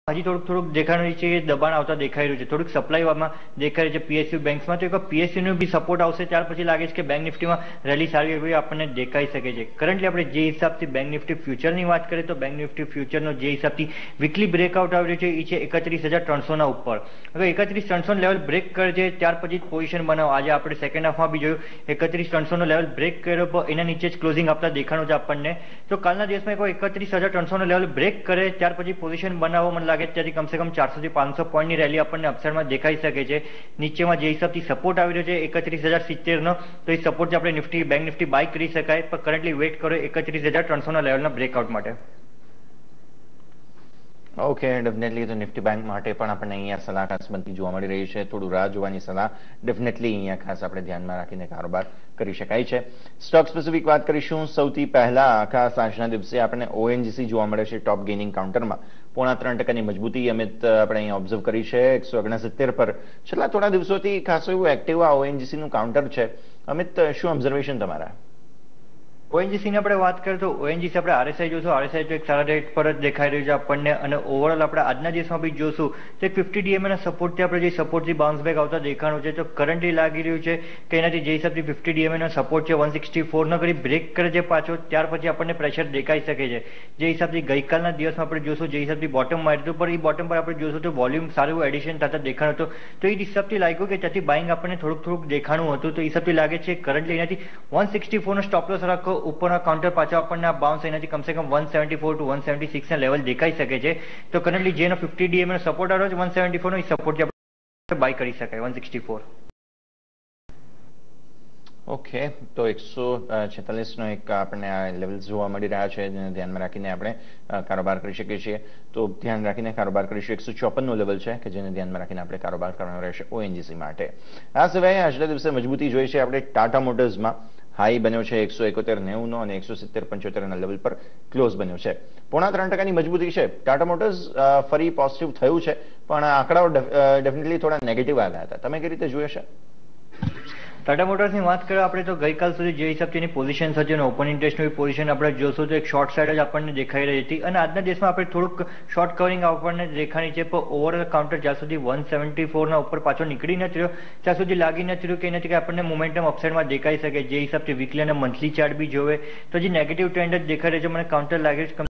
હજી થોડુંક દેખાઈ રહ્યું છે કે દબાણ આવતા દેખાઈ રહ્યું છે, થોડુંક સપ્લાયમાં દેખાઈ રહ્યું છે પીએસયુ બેંક્સમાં. તો એક પીએસયુનો બી સપોર્ટ આવશે, ત્યાર પછી લાગે છે કે બેંક નિફ્ટીમાં રેલી સારી એવી આપણને દેખાઈ શકે છે. કરન્ટલી આપણે જે હિસાબથી બેંક નિફ્ટી ફ્યુચરની વાત કરીએ તો બેંક નિફ્ટી ફ્યુચરનો જે હિસાબથી વીકલી બ્રેકઆઉટ આવી રહ્યો છે એ છે 31,300 ઉપર. અગર 31,300 લેવલ બ્રેક કરે છે ત્યાર પછી પોઝિશન બનાવો. આજે આપણે સેકન્ડ હાફમાં બી જોયું 31,300 લેવલ બ્રેક કર્યો પણ એના નીચે જ ક્લોઝિંગ આપતા દેખાણું છે આપણને. તો કાલના દિવસમાં એક 31,300 લેવલ બ્રેક કરે ત્યાર પછી પોઝિશન બનાવો. મને લાગે ત્યાંથી કમસે કમ 400 થી 500 પોઈન્ટની રેલી આપણને અપસાઇડમાં દેખાઈ શકે છે. નીચેમાં જે હિસાબથી સપોર્ટ આવી રહ્યો છે 31,070 તો એ સપોર્ટ આપણે નિફ્ટી બેંક નિફ્ટી બાય કરી શકાય. પણ કરન્ટલી વેઇટ કરો 31,300 લેવલના બ્રેકઆઉટ માટે. Okay, definitely. તો નિફ્ટી બેંક માટે પણ આપણને અહીંયા સલાહ ખાસ બનતી જોવા મળી રહી છે. થોડું રાહ જોવાની સલાહ ડેફિનેટલી અહીંયા ખાસ આપણે ધ્યાનમાં રાખીને કારોબાર કરી શકાય છે. સ્ટોક સ્પેસિફિક વાત કરીશું. સૌથી પહેલા ખાસ આજના દિવસે આપણને ઓએનજીસી જોવા મળે છે ટોપ ગેઇનિંગ કાઉન્ટરમાં 3.5% મજબૂતી અમિત આપણે અહીંયા ઓબ્ઝર્વ કરી છે 169 પર. છેલ્લા થોડા દિવસોથી ખાસ એવું એક્ટિવ આ ઓએનજીસી નું કાઉન્ટર છે. અમિત, શું ઓબ્ઝર્વેશન તમારા? ઓએનજીસી ની આપણે વાત કરીએ તો ઓએનજીસી આપણે આરએસઆઈ જોશું, આરએસઆઈ તો એક સારા રેટ પર જ દેખાઈ રહ્યું છે આપણને. અને ઓવરઓલ આપણે આજના દિવસમાં બી જોશું તો એક 50 ડીએમએ ના સપોર્ટથી આપણે જે સપોર્ટથી બાઉન્સ બેક આવતા દેખાણું છે. તો કરન્ટલી લાગી રહ્યું છે કે એનાથી જે હિસાબથી 50 ડીએમએ નો સપોર્ટ છે 164 નો કરી બ્રેક કરે છે પાછો, ત્યાર પછી આપણને પ્રેશર દેખાઈ શકે છે. જે હિસાબથી ગઈકાલના દિવસમાં આપણે જોશું જે હિસાબથી બોટમ માર્યું હતું પણ એ બોટમ પર આપણે જોશું તો વોલ્યુમ સારું એવું એડિશન થતા દેખાણું હતું. તો એ હિસાબથી લાગ્યું કે ત્યાંથી બાઇંગ આપણને થોડુંક દેખાણું હતું. તો એ હિસાબથી લાગે છે કરન્ટલી એનાથી 164 નો સ્ટોપ લોસ રાખો ઉપરના કાઉન્ટર પાછો આપણને આ બાઉન્સ એનાથી કમસે કમ 174 to 176 ના લેવલ દેખાઈ શકે છે. તો કરન્ટલી જેનો 50 ડીએમએ નો સપોર્ટ આવ્યો છે 174 નો એ સપોર્ટ આપણે બાય કરી શકાય 164. ઓકે, તો 146 નો એક આપણને આ લેવલ જોવા મળી રહ્યા છે જેને ધ્યાનમાં રાખીને આપણે કારોબાર કરી શકીએ છીએ. તો ધ્યાન રાખીને કારોબાર કરીશું. 154 નું લેવલ છે કે જેને ધ્યાનમાં રાખીને આપણે કારોબાર કરવાનો રહેશે ઓએનજીસી માટે. આ સિવાય આજના દિવસે મજબૂતી જોઈ છે આપણે ટાટા મોટર્સમાં. હાઈ બન્યો છે 171.90 નો અને 170.75 ના લેવલ પર ક્લોઝ બન્યો છે. 3.5% મજબૂતી છે. ટાટા મોટર્સ ફરી પોઝિટિવ થયું છે પણ આંકડાઓ ડેફિનેટલી થોડા નેગેટિવ આવ્યા હતા. તમે કઈ રીતે જોઈ છે? ટાટા મોટર્સની વાત કરીએ આપણે તો ગઈકાલ સુધી જે હિસાબથી એની પોઝિશન હતી અને ઓપન ઇન્ટરેસ્ટની પોઝિશન આપણે જોશું તો એક શોર્ટ સાઇડ જ આપણને દેખાઈ રહી હતી. અને આજના દિવસમાં આપણે થોડુંક શોર્ટ કવરિંગ આપણને દેખાણી છે પણ ઓવરઓલ કાઉન્ટર જ્યાં સુધી 174 ના ઉપર પાછો નીકળી નથી રહ્યો ત્યાં સુધી લાગી નથી રહ્યું કે એનાથી આપણને મોમેન્ટમ અપસાઇડમાં દેખાઈ શકે. જે હિસાબથી વીકલી અને મંથલી ચાર્ટ બી જોવે તો જે નેગેટિવ ટ્રેન્ડ જ દેખાઈ રહ્યો છે મને કાઉન્ટર લાગે છે.